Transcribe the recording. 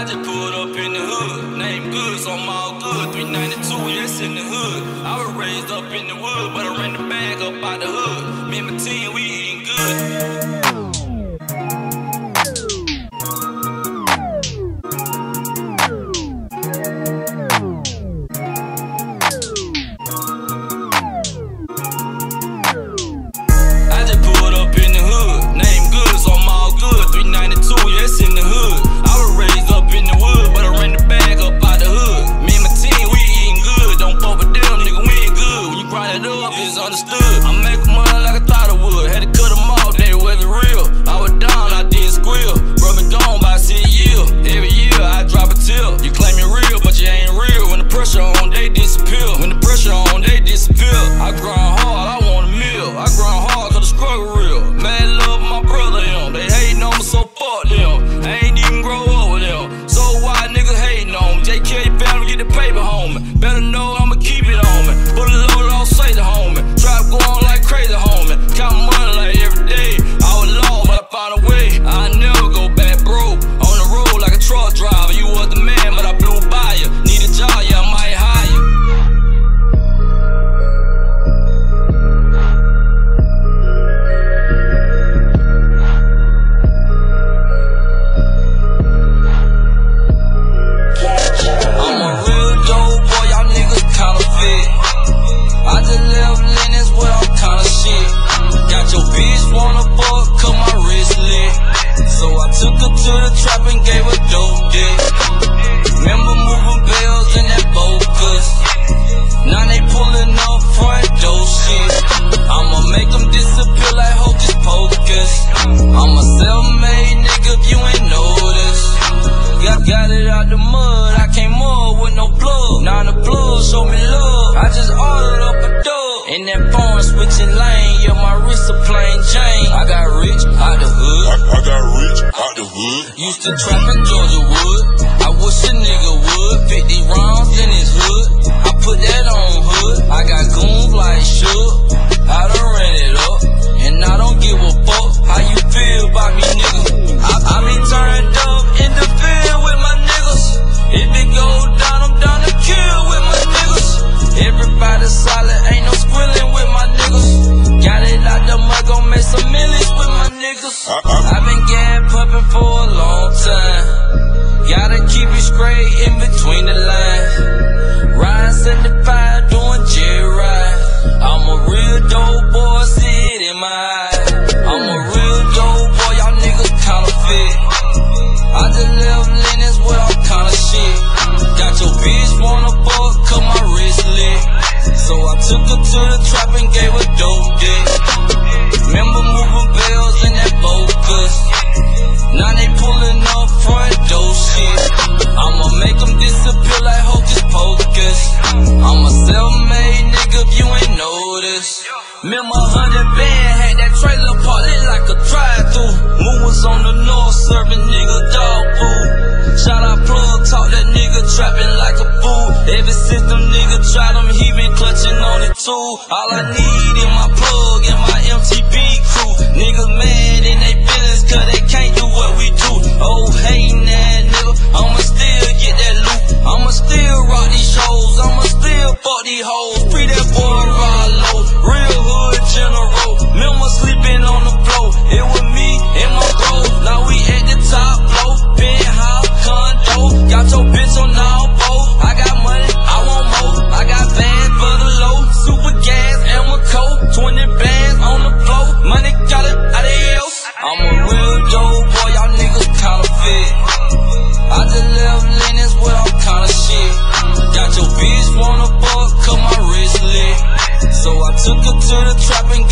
I just pulled up in the hood, name good, so I'm all good. 392, yes, in the hood. I was raised up in the wood, but I ran the bag up out the hood. Me and my team, we eating good. Understood. I make money like I thought I would. Had to cut them off, they wasn't real. I was down, I didn't squeal. Bro, been gone by 6 years. Every year I drop a tip. You claim you're real, but you ain't real. When the pressure on, they disappear. When the pressure on, they disappear. I grind hard, I want a meal. I grind hard cause the struggle real. Mad love my brother, them. They hating on me, so fuck them. I ain't even grow up with them. So why niggas hating on me? JK family, get the paper, homie. Better know I'ma keep it on me. Put a load on, say the homie. Trap going like crazy, homie. Count money like every day. I was lost, but I found a way. I never go back broke. On the road like a truck driver. You was the man, but I blew by you. Need a job, yeah, I might hire you. I'm a real dope boy, y'all niggas counterfeit. I just live Linens with all kind of shit. Got your bitch wanna fuck cause my wrist lit. So I took her to the trap and gave her dope dick. Remember moving bells in that Focus. Now they pulling up front door shit. I'ma make them disappear like Hocus Pocus. I'm a self-made nigga if you ain't noticed. Got it out the mud, I came up with no plug. Now the plug show me love, I just ordered up a dub. In that phone switching lane, yeah, my wrist a plain Jane. I got rich out the hood. I got rich out the hood. Used to trap in Georgia Wood. I wish a nigga would. 50 rounds in his hood. I put that on hood. I got goons like Shook. I done ran it up, and I don't give a fuck how you feel about me, nigga. I be turned up in the field with my niggas. If it go down, I'm down to kill with my niggas. Everybody solid, ain't no squilling with my niggas. Got it out the mud, gon' make some millions with my niggas. I been gas pumping for a long time. Gotta keep it straight in between the lines. Ride 75, doing J-Ride. I'm a real dope boy, see it in my eyes. I'm a real dope boy, y'all niggas counterfeit. I just live Linens with all kind of shit. Got your bitch wanna fuck cause my wrist lit. So I took her to the trap and gave her dope dick. Remember moving bells in that Focus. Now they pulling up front door shit. I'ma make them disappear like Hocus Pocus. I'm a self-made nigga if you ain't noticed. Remember 100 band had that trailer park lit like a drive-thru. Moon was on the north serving nigga dog food. Shout out plug, talk that nigga trapping like a fool. Ever since them niggas tried him, he been clutching on it too. All I need is my plug and my MTB crew. Niggas mad in they feelings cause they can't do what we do. Oh, hating that nigga, I'ma still get that loot. I'ma still rock these shows, I'ma still fuck these hoes. Free that boy Rollo, real hood general. Remember sleeping on the floor, it was me and my bro. Now we at the top floor, penthouse, condo. Got your bitch on all fours. I got money, I want more. I got bands for the low, super gas and my coat. 20 bands on the floor, money got it, adios. I'm a real dope boy, y'all niggas counterfeit. I just live Linens with all kind of shit. Got your bitch wanna fuck cause my wrist lit. So I took her to the trap and